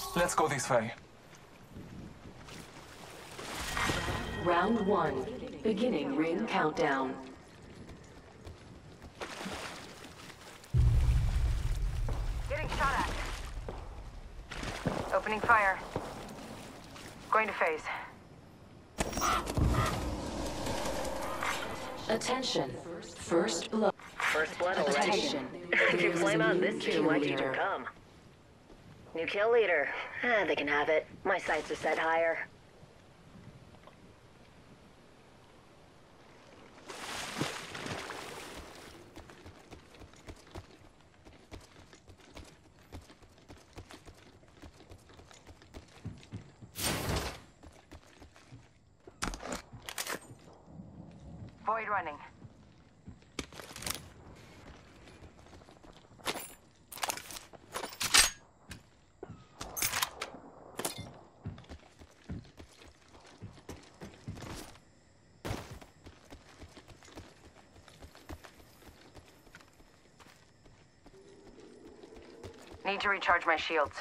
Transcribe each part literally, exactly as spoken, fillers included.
Let's go this way. Round one. Beginning ring countdown. Getting shot at. Opening fire. Going to phase. Attention. First blood. First blood already. Attention. If you flame out this Kill soon, why'd you leader. even come? New kill leader. Ah, they can have it. My sights are set higher. Void running. Need to recharge my shields.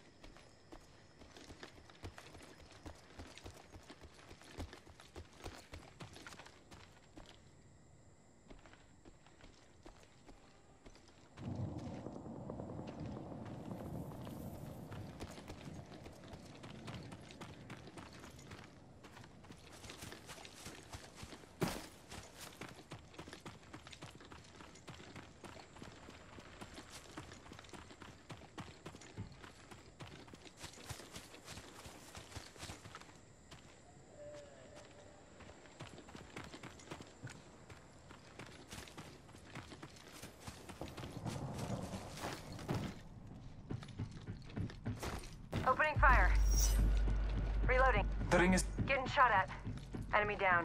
Opening fire. Reloading. The ring is... Getting shot at. Enemy down.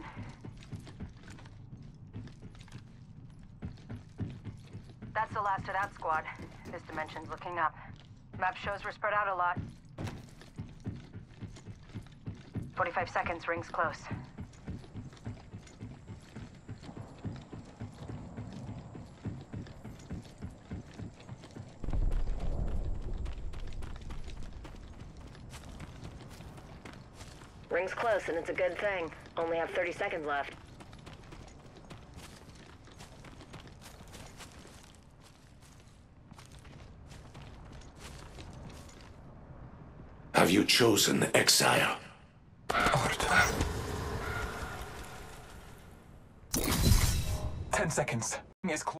That's the last of that squad. This dimension's looking up. Map shows we're spread out a lot. forty-five seconds, ring's close. Ring's close, and it's a good thing. Only have thirty seconds left. Have you chosen exile? Order. Ten seconds. Ring is close.